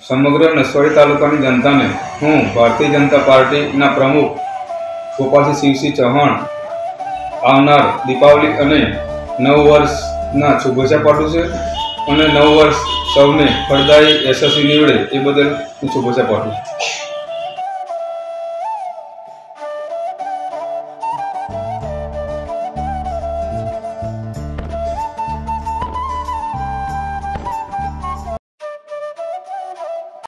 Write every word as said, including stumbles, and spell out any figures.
समग्र नसवाड़ी तालुकानी जनता ने हूँ भारतीय जनता पार्टी प्रमुख गोपालसिंह शिवसिंह चौहान आवनार दीपावली अने नव वर्षना शुभेच्छा पाठवुं छे अने नव वर्ष सौने फलदायी यशस्वी निवड़े ए बदल हूँ शुभेच्छा पाठवुं छुं।